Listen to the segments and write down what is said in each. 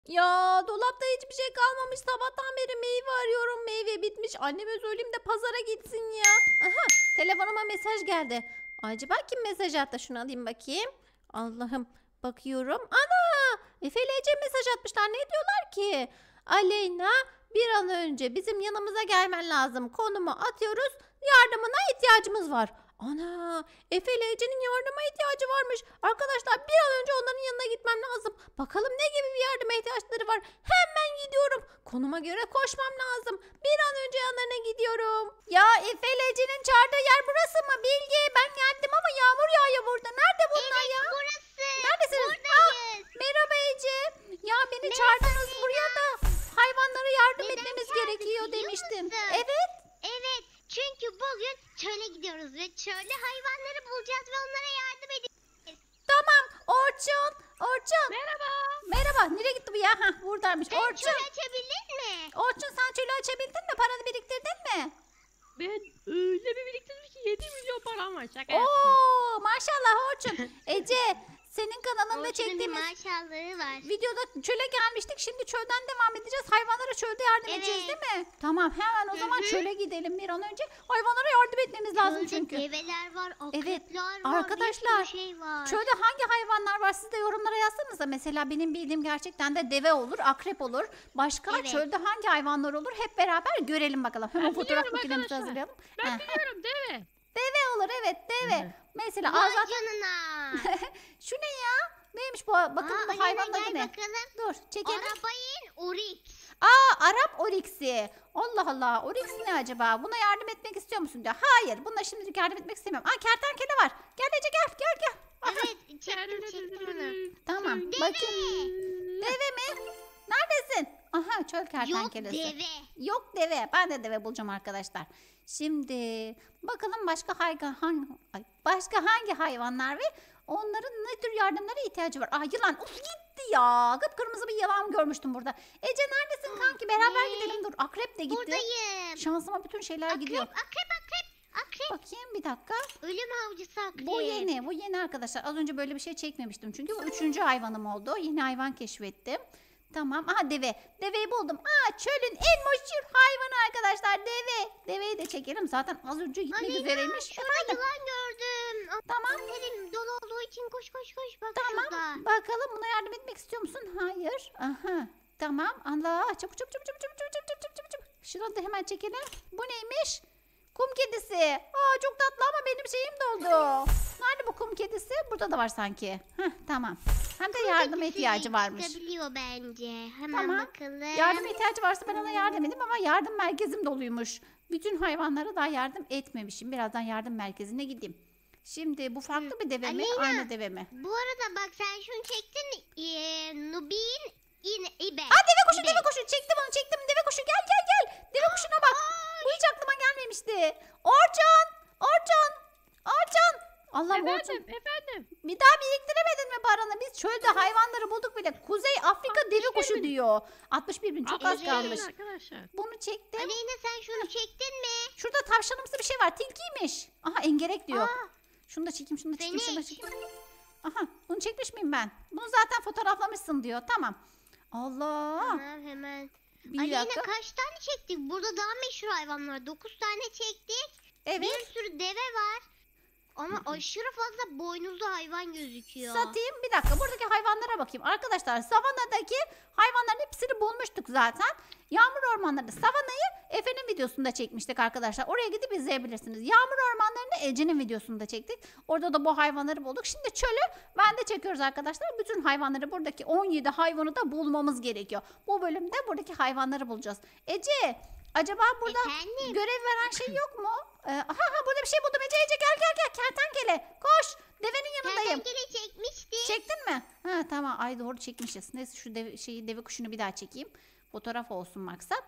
Ya dolapta hiçbir şey kalmamış. Sabahtan beri meyve arıyorum. Meyve bitmiş. Anneme söyleyeyim de pazara gitsin ya. Aha, telefonuma mesaj geldi. Acaba kim mesaj attı? Şunu alayım bakayım. Allah'ım, bakıyorum. Ana! Efe ile Ece mesaj atmışlar. Ne diyorlar ki? Aleyna, bir an önce bizim yanımıza gelmen lazım. Konumu atıyoruz. Yardımına ihtiyacımız var. Ana! Efe ile Ece'nin yardıma ihtiyacı varmış. Arkadaşlar bir an önce onların yanına gitmem lazım. Bakalım ne gibi bir yardıma ihtiyaçları var. Hemen gidiyorum. Konuma göre koşmam lazım. Bir an önce yanlarına gidiyorum. Ya Efe ile Ece'nin çağırdığı yer burası mı? Bilge, ben geldim ama yağmur yağıyor burada. Nerede bunlar ya? Burası. Neredesiniz? Buradayız. Merhaba Ece. Ya beni Merhaba çağırdınız Aleyna. buraya da hayvanlara yardım Neden etmemiz çağırdık gerekiyor biliyor demiştim. musun? Evet. Evet. Çünkü bugün çöle gidiyoruz ve çölde hayvanları bulacağız ve onlara yardım edeceğiz. Tamam. Orçun. Orçun. Merhaba. Merhaba. Nereye gitti bu ya? Hah, buradaymış. Sen Orçun. çöl açabildin mi? Orçun, sen çölü açabildin mi? Paranı biriktirdin mi? Ben öyle bir biriktirdim ki 7 milyon param var. Şaka yaptım. Oo, maşallah Orçun. Ece, senin kanalında Orçun'un bir çektiğimiz maşallahı var. videoda çöle gelmiştik. Şimdi çölden devam edeceğiz. Hayvanlara çölde yardım edeceğiz değil mi? Tamam, hemen o zaman çöle gidelim bir an önce. Hayvanlara yardım etmemiz lazım Çölde çünkü. develer var, Evet, akrepler var, arkadaşlar, bir sürü şey var. Çölde hangi hayvanlar var? Siz de yorumlara yazsanıza. Mesela benim bildiğim gerçekten de deve olur, akrep olur. Başka Evet. çölde hangi hayvanlar olur? Hep beraber görelim bakalım. Hemen Ben fotoğraf biliyorum makinemizi arkadaşlar. hazırlayalım. Ben Heh. biliyorum değil mi? Deve olur, evet, deve. Hı hı. Mesela Vay zaten canına. şu ne ya? Neymiş bu? Bakalım Aa, bu Aleyna, hayvanın adı gel ne? bakalım. Dur, çekelim. Arabayın Oryx. Arap Oryx'i. Allah Allah. Oryx ne acaba? Buna yardım etmek istiyor musun diyor. Hayır. Buna şimdilik yardım etmek istemiyorum. Kertenkele var. Gel Ece, gel. Gel gel. Evet, çektim onu. Tamam. Bakayım. Deve mi? Neredesin? Aha, çöl Yok kertenkelesi. deve. Yok deve. Ben de deve bulacağım arkadaşlar. Şimdi bakalım başka hangi hayvanlar ve onların ne tür yardımlara ihtiyacı var? Yılan. Uf, gitti ya. Kıpkırmızı bir yılan görmüştüm burada. Ece neredesin kanki? Beraber Ne? gidelim. Dur, akrep de gitti. Buradayım. Şansıma bütün şeyler gidiyor. Akrep. Bakayım bir dakika. Ölüm avcısı akrep. Bu yeni arkadaşlar. Az önce böyle bir şey çekmemiştim. Çünkü bu 3. hayvanım oldu. Yeni hayvan keşfettim. Tamam. Aha, deve. Deveyi buldum. Çölün en meşhur hayvanı arkadaşlar. Deve. Deveyi de çekelim. Zaten az önce gitmek Aleyna, üzereymiş. şurada Efendim? yılan gördüm. Tamam. Terim dolu olduğu için koş. Bak Tamam. şurada. Bakalım, buna yardım etmek istiyor musun? Hayır. Aha. Tamam. Allah. Çabuk. Şunu da hemen çekelim. Bu neymiş? Kum kedisi. Çok tatlı ama benim şeyim doldu. Nerede bu kum kedisi? Burada da var sanki. Tamam. Hem de yardıma Kedisi ihtiyacı varmış. çıkabiliyor bence. Hemen Tamam. bakalım. Yardıma ihtiyacı varsa ben ona yardım edeyim ama yardım merkezim doluymuş. Bütün hayvanlara daha yardım etmemişim. Birazdan yardım merkezine gideyim. Şimdi bu farklı bir deve mi? Aleyna. Aynı deve mi? Bu arada bak, sen şunu çektin. Nubin ibe. Deve kuşu. Çektim onu, çektim. Deve kuşu, gel. Deve kuşuna bak. Bu hiç aklıma gelmemişti. Orçun. Allah'ım, Orçun. Efendim. Bir daha biriktiremedin mi paranı? Biz çölde hayvanları bulduk bile. Kuzey Afrika deve 61 kuşu bin. diyor. 61 bin, çok az Evet. kalmış. Arkadaşlar. Bunu çektim. Aleyna, sen şunu çektin mi? Şurada tavşanımsı bir şey var. Tilkiymiş. Aha, engerek diyor. Şunu da çekeyim, şunu da Feniş. çekeyim. Aha, bunu çekmiş miyim ben? Bunu zaten fotoğraflamışsın diyor. Tamam. Allah. Tamam, hemen. Bir Aleyna, dakika. kaç tane çektik? Burada daha meşhur hayvan var. 9 tane çektik. Evet. Bir sürü deve var. Ama aşırı fazla boynuzlu hayvan gözüküyor. Satayım. Bir dakika, buradaki hayvanlara bakayım. Arkadaşlar, savanadaki hayvanların hepsini bulmuştuk zaten. Yağmur ormanları, savanayı Efe'nin videosunda çekmiştik arkadaşlar. Oraya gidip izleyebilirsiniz. Yağmur ormanlarını Ece'nin videosunda çektik. Orada da bu hayvanları bulduk. Şimdi çölü ben de çekiyoruz arkadaşlar. Bütün hayvanları, buradaki 17 hayvanı da bulmamız gerekiyor. Bu bölümde buradaki hayvanları bulacağız. Ece, acaba burada Efendim? görev veren şey yok mu? Burada bir şey buldum. Ece, gel. Kertenkele. Koş. Devenin yanındayım. Kertenkele çekmişti. Çektin mi? Tamam. Ay, doğru çekmişiz. Neyse, şu deve kuşunu bir daha çekeyim. Fotoğraf olsun maksat.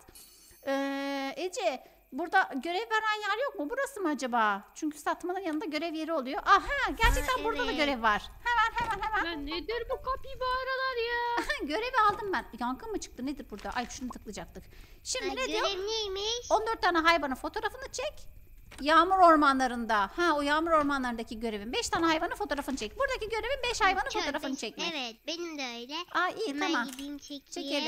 Ece, burada görev veren yer yok mu? Burası mı acaba? Çünkü satmanın yanında görev yeri oluyor. Gerçekten burada da evet. görev var. Hemen. Ya nedir bu kapibaralar ya? Görevi aldım ben. Yangın mı çıktı? Nedir burada? Ay, şunu tıklayacaktık. Şimdi ne diyor? Görev neymiş? 14 tane hayvanın fotoğrafını çek. Yağmur ormanlarında. Ha, o yağmur ormanlarındaki görevim. 5 tane hayvanın fotoğrafını çek. Buradaki görevim 5 hayvanın fotoğrafını çekmek. Evet benim de öyle. Aa, iyi Hemen tamam. gideyim çekeyim.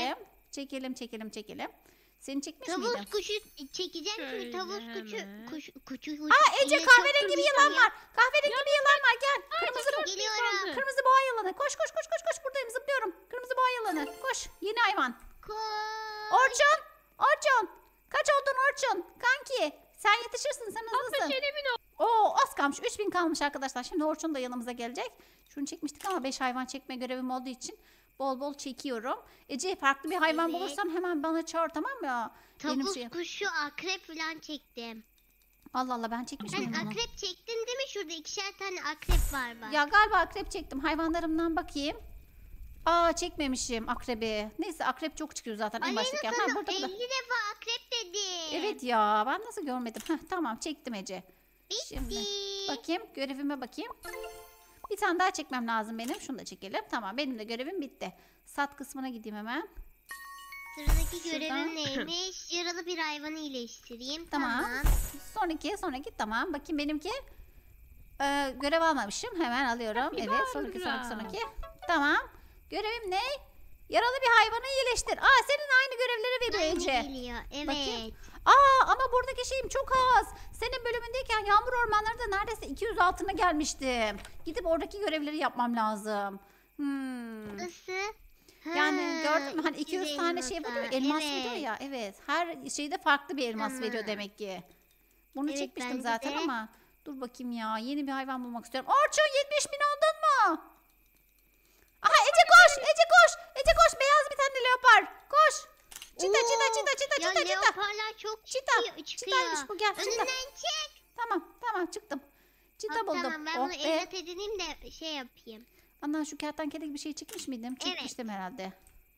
Çekelim. Seni çekmiş miydim? Tavus kuşu çekeceğim çünkü Şöyle tavus hemen. kuşu. Aa, Ece Yine çok kahverengi bir yılan durmuşum ya. var. Kahverengi bir yılan var. Gel. Geliyorum. Kırmızı boğa yılanı. Koş. Buradayım, zıplıyorum. Kırmızı boğa yılanı. Koş. Yeni hayvan. Koş. Orçun. Kaç oldun Orçun? Kanki. Sen yetişirsin. Sen hızlısın. Aferin Oo, az kalmış. 3000 kalmış arkadaşlar. Şimdi Orçun da yanımıza gelecek. Şunu çekmiştik ama 5 hayvan çekme görevim olduğu için bol bol çekiyorum. Ece, farklı bir hayvan Evet. bulursan hemen bana çağır, tamam mı? Benim Tavus şeyim. kuşu akrep falan çektim. Allah Allah, ben çekmiş Sen miyim onu? akrep çektin değil mi? Şurada 2'şer tane akrep var bak. Ya galiba akrep çektim. Hayvanlarımdan bakayım. Aa, çekmemişim akrebi. Neyse, akrep çok çıkıyor zaten en Aleyna baştaki. Ha, sana burada. 50 defa akrep dedi. Evet ya, ben nasıl görmedim? Heh, tamam, çektim Ece. Bitti. Şimdi bakayım, görevime bakayım. Bir tane daha çekmem lazım benim. Şunu da çekelim. Tamam, benim de görevim bitti. Sat kısmına gideyim hemen. Sıradaki Şuradan. görevim neymiş? Yaralı bir hayvanı iyileştireyim. Tamam. Sonraki tamam. Bakayım benimki. Görev almamışım. Hemen alıyorum. Happy Evet, Barbara. sonraki. Tamam. Görevim ne? Yaralı bir hayvanı iyileştir. Aa, senin aynı görevleri veriyor Aynı Ece. geliyor. Evet. Bakayım. Aa, ama buradaki şeyim çok az. Senin bölümündeyken yağmur ormanlarında neredeyse 200 altına gelmiştim. Gidip oradaki görevleri yapmam lazım. Nasıl? Yani gördün mü, hani 200 200 tane şey elmasa. veriyor, elmas Evet. veriyor ya. Evet, her şeyde farklı bir elmas veriyor Tamam. demek ki. Bunu Evet, çekmiştim bence zaten de. ama dur bakayım ya, yeni bir hayvan bulmak istiyorum. Orçun, 70 bin oldun mu? Aha, Ece koş, beyaz bir tane leopar, koş. Çita. Ya leoparlar çok çıkıyor. Çitaymış bu, gel çita. Önünden çek. Tamam, çıktım. Çita Hop, buldum. tamam ben Oh bunu be. evlat edineyim de şey yapayım. Ana, şu kertenkele gibi şey çekmiş miydim? Evet. Çekmiştim herhalde.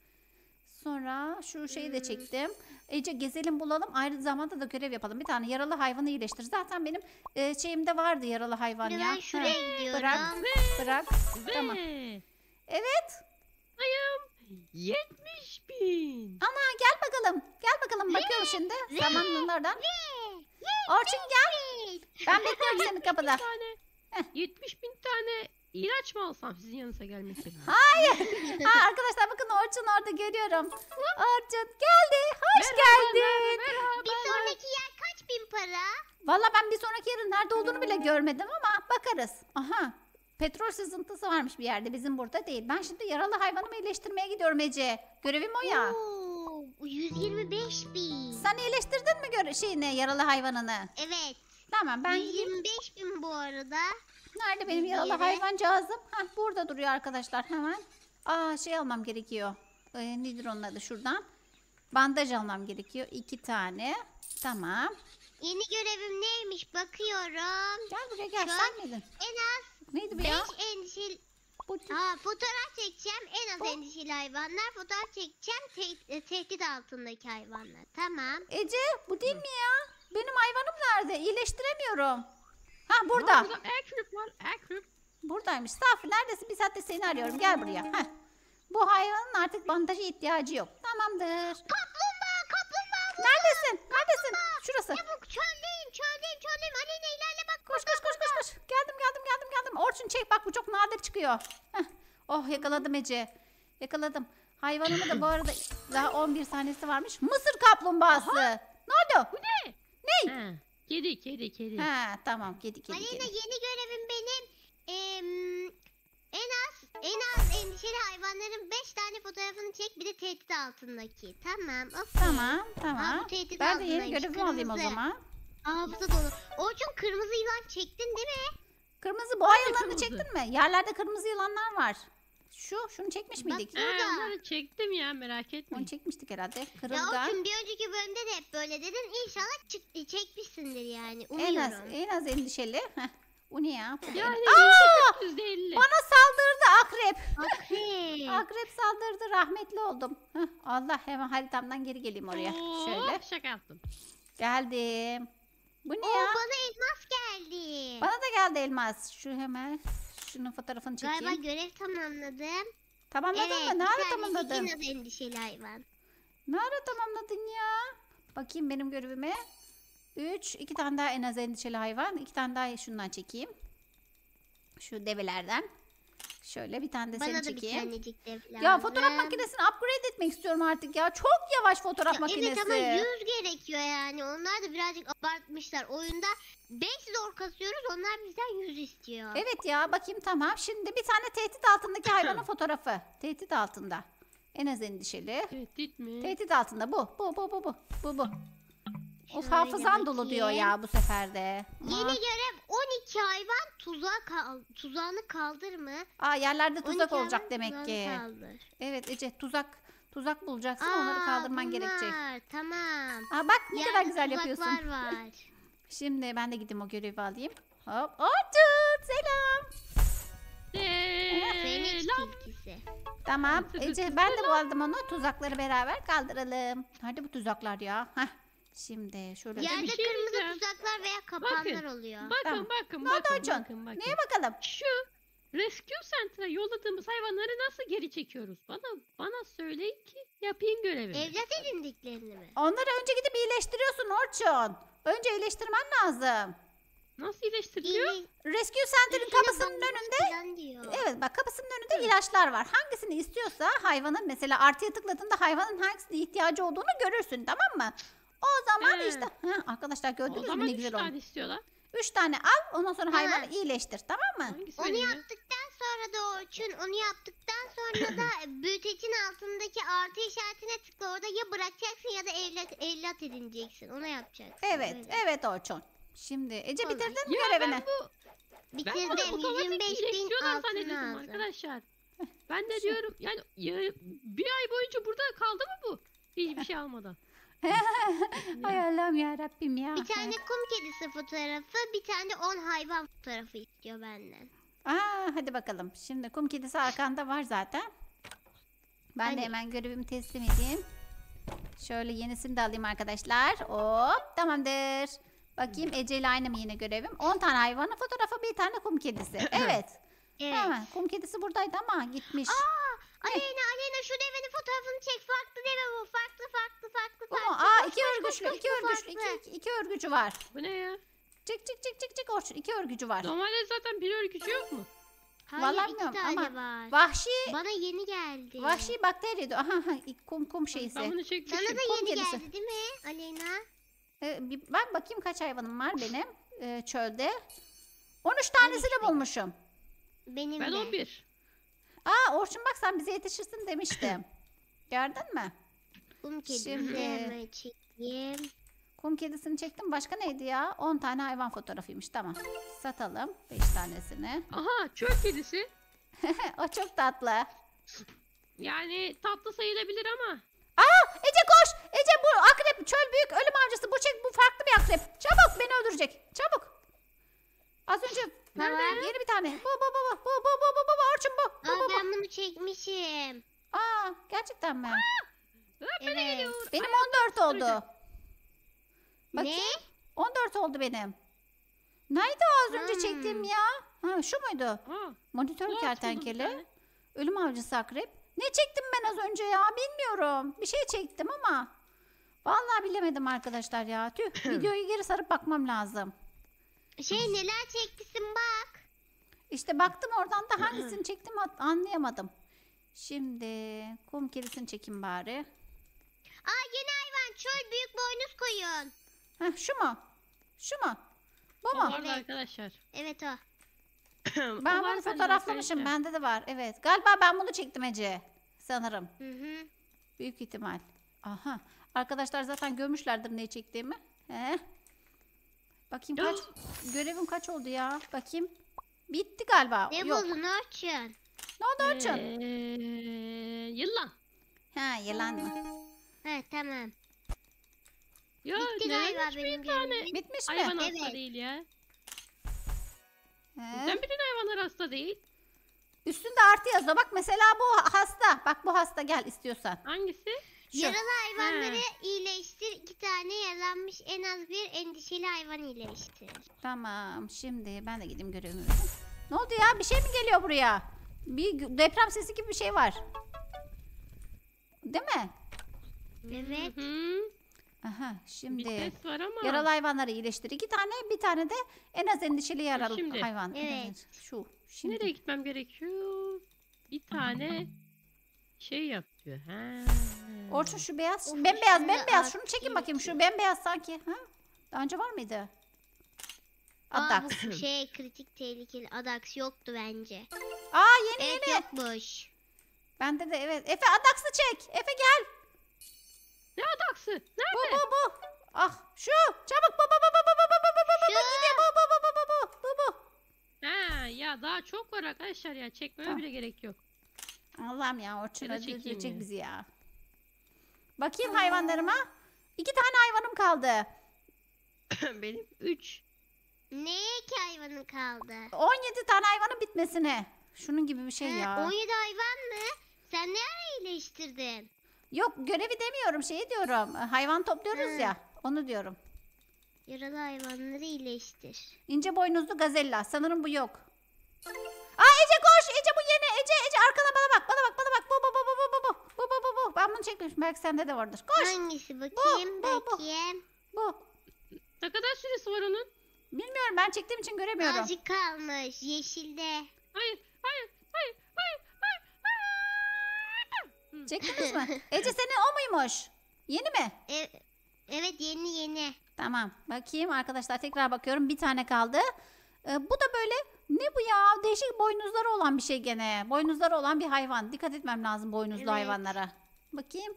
Sonra şu şeyi de çektim. Ece, gezelim bulalım. Aynı zamanda da görev yapalım. Bir tane yaralı hayvanı iyileştir. Zaten benim şeyimde vardı yaralı hayvan Şimdi ya. ben şuraya gidiyorum. Bırak. Ve Tamam. Evet. sayım 70.000. Ana, gel bakalım. Bakıyorum şimdi. Zamanlardan. Orçun gel. Ben bekliyorum seni kapıda. tane 70.000 tane ilaç mı alsam sizin yanınıza gelmek için? Hayır. Arkadaşlar bakın, Orçun orada görüyorum. Orçun geldi. Hoş geldin. Bir sonraki yer kaç bin para? Valla ben bir sonraki yerin nerede olduğunu bile görmedim ama bakarız. Aha. Petrol sızıntısı varmış bir yerde, bizim burada değil. Ben şimdi yaralı hayvanımı iyileştirmeye gidiyorum Ece. Görevim o ya. Oo, 125 bin. Sen iyileştirdin mi yaralı hayvanını? Evet. Tamam, ben gideyim. 125 bin bu arada. Nerede benim bir yaralı yere. hayvancağızım? Hah, burada duruyor arkadaşlar, hemen. Aa, şey almam gerekiyor. Nedir onun adı, şuradan. Bandaj almam gerekiyor. 2 tane. Tamam. Yeni görevim neymiş bakıyorum. Gel buraya, gel. Şu an Sen miydin? En az Neydi bu 5 ya? endişeli... Bu, fotoğraf çekeceğim. En az endişeli hayvanlar. Fotoğraf çekeceğim. Tehdit altındaki hayvanlar. Tamam. Ece, bu değil mi ya? Benim hayvanım nerede? İyileştiremiyorum. Ha, burada. Burada akrep var. Akrep. Buradaymış. Safi, neredesin? Bir saattir seni arıyorum. Gel buraya. Heh. Bu hayvanın artık bandaja ihtiyacı yok. Tamamdır. Kaplumbağa. Neredesin? Şurası. Çabuk çöldeyim. Aleyna ilerle bak. Koş. Geldim. Orçun, çek bak, bu çok nadir çıkıyor. Heh. Oh, yakaladım Ece. Yakaladım. Hayvanımı da bu arada daha 11 tanesi varmış. Mısır kaplumbağası. Ne oldu? Bu ne? Ney? Ha, kedi. Ha, tamam, kedi. Aleyna yeni görevim benim. En az endişeli hayvanların 5 tane fotoğrafını çek. Bir de tehdit altındaki. Tamam. Okay. Tamam. bu tehdit Ben de yeni altındaymış, görevimi alayım o kırmızı. zaman. Bu da dolu. Orçun kırmızı yılan çektin değil mi? Kırmızı boğa yılanını kırmızı? çektin mi? Yerlerde kırmızı yılanlar var. Şunu çekmiş miydik? Burada. Onları çektim ya, merak Onu etmeyin. çekmiştik herhalde. Ya Kırılgan. Orçun bir önceki bölümde de hep böyle dedin. İnşallah çekmişsindir yani. En az endişeli. Heh. Bu ne ya? Bu Yani Aa! %50. Bana saldırdı akrep. Akrep. Akrep saldırdı, rahmetli oldum. Heh, Allah, hemen haritamdan geri geleyim oraya. Şöyle. Şaka yaptım. Geldim. Bu ne Oo, ya? bana elmas geldi. Bana da geldi elmas. Şunun fotoğrafını çekeyim. Galiba görev tamamladım. Tamamladın Evet, mı? Ne bir ara tanesi tamamladın? en az endişeli hayvan. Ne ara tamamladın ya? Bakayım benim görevime. 3. 2 tane daha en az endişeli hayvan. 2 tane daha şundan çekeyim. Şu develerden. Şöyle bir tane de seni Bana da bir çekeyim. tanecik dev lazım. Ya fotoğraf makinesini upgrade etmek istiyorum artık ya. Çok yavaş fotoğraf Ya makinesi. evet ama 100 gerekiyor yani. Onlar da birazcık abartmışlar. Oyunda 5 zor kasıyoruz. Onlar bizden 100 istiyor. Evet ya bakayım tamam. Şimdi bir tane tehdit altındaki hayvanın fotoğrafı. Tehdit altında. En az endişeli. Tehdit mi? Tehdit altında bu. Bu. Of Şöyle hafızan dolu bakayım. diyor ya bu sefer de. Yeni görev 12 hayvan tuzağını kaldır mı? Aa yerlerde 12 tuzak olacak hayvan demek tuzağını ki. kaldır. Evet Ece tuzak bulacaksın onları kaldırman gerekecek. Bunlar, tamam. Aa bak ne Yerde kadar güzel tuzaklar yapıyorsun. var. Şimdi ben de gideyim o görevi alayım. Hop Orçun selam. Fenix Selam. tilkisi. Tamam Ece ben de aldım onu tuzakları beraber kaldıralım. Nerede bu tuzaklar ya? Heh. Şimdi şöyle. Yerde şey kırmızı diyeceğim. tuzaklar veya kapanlar oluyor. Bakın Tamam. bakın Ne oldu bakın, Orçun? bakın bakın. Neye bakalım? Şu Rescue Center'a yolladığımız hayvanları nasıl geri çekiyoruz? Bana söyleyin ki yapayım görevimi. Evlat edindiklerini mi? Onları önce gidip iyileştiriyorsun Orçun. Önce iyileştirmen lazım. Nasıl iyileştiriliyor? Rescue Center'ın kapısının önünde. Falan diyor. Evet bak kapısının önünde ilaçlar var. Hangisini istiyorsa hayvanın mesela artıya tıkladığında hayvanın hangisine ihtiyacı olduğunu görürsün tamam mı? O zaman He. işte arkadaşlar O gördünüz mü zaman ne 3 güzel oldu. tane istiyorlar. 3 tane al ondan sonra Ha. hayvanı iyileştir tamam mı? Hangisi Onu benim ya? yaptıktan sonra da Orçun, onu yaptıktan sonra da büyütecin altındaki artı işaretine tıkla. Orada ya bırakacaksın ya da evlat edineceksin. Onu yapacaksın. Evet Öyle. evet Orçun. Şimdi Ece Olur. bitirdin mi Ya görevini? ben bunu Bitirdim. otomatik 125 bin iyileştiriyorlar altın zannediyordum lazım. arkadaşlar. Ben de diyorum yani bir ay boyunca burada kaldı mı bu? Hiçbir şey almadan. Hay Allah'ım ya Rabbim ya. Bir tane kum kedisi fotoğrafı, bir tane 10 hayvan fotoğrafı istiyor benden. Hadi bakalım. Şimdi kum kedisi arkanda var zaten. Ben de Hani? hemen görevimi teslim edeyim. Şöyle yenisini de alayım arkadaşlar. Hop tamamdır. Bakayım Ece ile aynı mı yine görevim? 10 tane hayvanın fotoğrafı bir tane kum kedisi. Evet. Evet. Tamam. Kum kedisi buradaydı ama gitmiş. Aleyna şu devenin fotoğrafını çek. Farklı deve bu. Farklı. Bu mu? Koş, İki koş, örgüçlü. koş, İki bu örgüçlü. farklı. İki örgücü var. Bu ne ya? Çık Orçun. İki örgücü var. Normalde zaten bir örgücü yok mu? Hayır, Vallahi 2 bilmiyorum tane ama var. Vahşi Bana yeni geldi. bakteri diyor. Aha kum şeysi. Ben bunu çekmişim. Sana da kum yeni kedisi. geldi değil mi Aleyna? Ben bakayım kaç hayvanım var benim çölde. 13 tanesini bulmuşum. Benim Ben de. 11. Orçun bak sen bize yetişirsin demiştim. Gördün mü? Kum kedisi Şimdi- hemen çekeyim. Kum kedisini çektim. Başka neydi ya? 10 tane hayvan fotoğrafıymış. Tamam. Satalım 5 tanesini. Aha çöl kedisi. O çok tatlı. Yani tatlı sayılabilir ama. Ece koş. Ece bu akrep çöl büyük ölüm avcısı. Bu farklı bir akrep. Çabuk beni öldürecek. Çabuk. Az önce Nerede? yeni bir tane. Bu Orçun bu. Aa, ben bunu çekmişim. Gerçekten mi? Evet. Benim 14 oldu. Bakayım. Ne? 14 oldu benim. Neydi o az önce Hmm. çektiğim ya? Şu muydu? Ha, Monitör bu buldum bir kertenkele. tane. Ölüm avcısı akrep. Ne çektim ben az önce ya? Bilmiyorum. Bir şey çektim ama. Vallahi bilemedim arkadaşlar ya. Tüh videoyu geri sarıp bakmam lazım. Neler çektisin bak. İşte baktım oradan da hangisini çektim anlayamadım. Şimdi kum kedisini çekeyim bari. Aa, yeni hayvan çöl büyük boynuz koyun. Şu mu? Şu mu? Bu O mu? vardı Evet. arkadaşlar. Evet o. Ben O var bunu bende fotoğraflamışım. arkadaşlar. Bende de var. Evet. Galiba ben bunu çektim Ece. Sanırım. Hı. Büyük ihtimal. Aha. Arkadaşlar zaten görmüşlerdir ne çektiğimi. Bakayım kaç. Görevim kaç oldu ya? Bakayım. Bitti galiba. Ne Yok. buldun Orçun? Ne oldu Orçun? Yılan. Yılan mı? Ha tamam. Ya Bitti neden galiba hiçbir benim tane görevim. Bitmiş mi? hayvan hasta Evet. değil ya? He. Neden bütün hayvanlar hasta değil? Üstünde artı yazıyor. Bak mesela bu hasta. Bak bu hasta gel istiyorsan. Hangisi? Şu. Yaralı hayvanları iyileştir. 2 tane yaralanmış en az bir endişeli hayvan iyileştir. Tamam. Şimdi ben de gideyim görevimi. Ne oldu ya? Bir şey mi geliyor buraya? Bir deprem sesi gibi bir şey var. Değil mi? Evet. Hı. Aha, Bir şimdi ses var ama. yaralı hayvanları iyileştir. 2 tane, bir tane de en az endişeli yaralı Şimdi. hayvan. Evet. Şu. Şimdi. Nereye gitmem gerekiyor? Bir tane şey yap diyor. Ha. Orçun şu beyaz, Of, bembeyaz, şimdi bembeyaz. Şunu çekin artık bakayım. Şu gerekiyor. bembeyaz sanki. Ha? Daha önce var mıydı? Aa, Adax. bu kritik tehlikeli Adax yoktu bence. Aa yeni Evet yeni. yokmuş. Bende de evet. Efe Adax'ı çek. Efe gel. Ne adaksı? Bu Nerede? bu. Ah şu. Çabuk bu. Şu. Gidiyor bu. Ha ya daha çok var arkadaşlar ya. Çekmeme Tamam. bile gerek yok. Allah'ım ya Orçun Ya da çekeyim öldürecek ya. bizi ya. Bakayım hayvanlarıma. 2 tane hayvanım kaldı. Benim 3. Neye ki hayvanın kaldı? 17 tane hayvanın bitmesine. Şunun gibi bir şey Ha, ya. 17 hayvan mı? Sen ne ara iyileştirdin? Yok görevi demiyorum şeyi diyorum. Hayvan topluyoruz Hı. ya. Onu diyorum. Yaralı hayvanları iyileştir. İnce boynuzlu gazella. Sanırım bu yok. Aa Ece koş. Ece bu yeni. Ece arkana bana bak. Bana bak. Bu. Ben bunu çekmişim. Belki sende de vardır. Koş. Hangisi bakayım? bu. Bakayım. Bu. Ne kadar süresi var onun? Bilmiyorum ben çektiğim için göremiyorum. Azıcık kalmış. Yeşilde. Hayır. Çektiniz mi? Ece senin o muymuş? Yeni mi? Evet yeni. Tamam. Bakayım arkadaşlar tekrar bakıyorum. Bir tane kaldı. Bu da böyle ne bu ya? Değişik boynuzları olan bir şey gene. Boynuzları olan bir hayvan. Dikkat etmem lazım boynuzlu Evet. hayvanlara. Bakayım.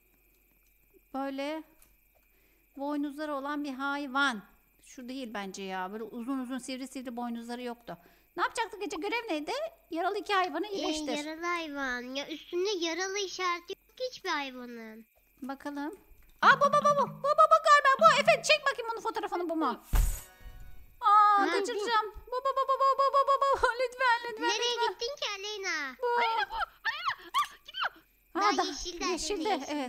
Böyle boynuzları olan bir hayvan. Şu değil bence ya. Böyle uzun sivri boynuzları yoktu. Ne yapacaktık Ece? Görev neydi? Yaralı 2 hayvanı iyileştir. Yaralı hayvan. Ya üstünde yaralı işareti yok ki hiçbir hayvanın. Bakalım. Aa bu galiba bu. Efe çek bakayım onun fotoğrafını bu mu? Aa Ha, kaçıracağım. Bu. Lütfen. Nereye gittin ki Aleyna? Bu. Ha, Daha yeşilde. yeşilde, evet.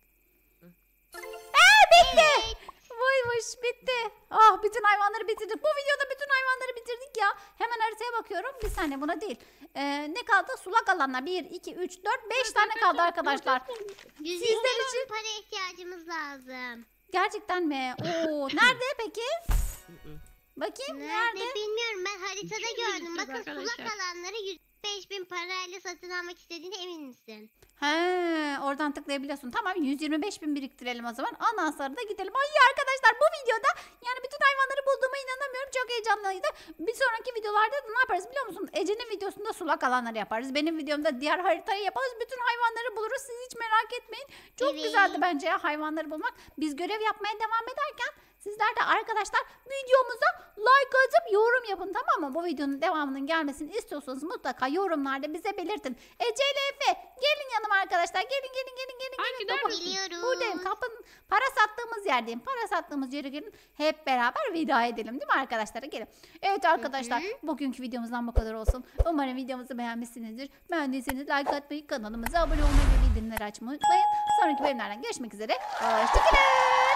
Bitti. Buymuş bitti. Ah bütün hayvanları bitirdik. Bu videoda bütün hayvanları bitirdik ya. Hemen haritaya bakıyorum. Bir saniye buna değil. Ne kaldı? Sulak alanlar. 1, 2, 3, 4, 5 tane kaldı arkadaşlar. 100 Sizler milyon için- para ihtiyacımız lazım. Gerçekten mi? Oo, nerede peki? Bakayım Nerede nerede? bilmiyorum. Ben haritada 200 gördüm. milyon Bakın sulak arkadaşlar. alanları 105.000 parayla satın almak istediğine emin misin? He, oradan tıklayabiliyorsun. Tamam 125.000 biriktirelim o zaman. Ondan sonra da gidelim. Ay arkadaşlar bu videoda yani bütün hayvanları bulduğuma inanamıyorum. Çok heyecanlıydı. Bir sonraki videolarda da ne yaparız biliyor musun? Ece'nin videosunda sulak alanları yaparız. Benim videomda diğer haritayı yaparız. Bütün hayvanları buluruz. Siz hiç merak etmeyin. Çok Evet. güzeldi bence ya hayvanları bulmak. Biz görev yapmaya devam ederken sizler de arkadaşlar videomuza like atıp yorum yapın tamam mı? Bu videonun devamının gelmesini istiyorsanız mutlaka yorumlarda bize belirtin. Ece ile Efe gelin yanıma arkadaşlar. Gelin. Hangi Topu- nerede? Biliyoruz. Buradayım. Kapının para sattığımız yerdeyim. Para sattığımız yere gelin. Hep beraber veda edelim değil mi arkadaşlar? Gelin. Evet arkadaşlar bugünkü videomuzdan bu kadar olsun. Umarım videomuzu beğenmişsinizdir. Beğendiyseniz like atmayı, kanalımıza abone olmayı ve bildirimleri açmayı unutmayın. Sonraki bölümlerden görüşmek üzere. Hoşçakalın.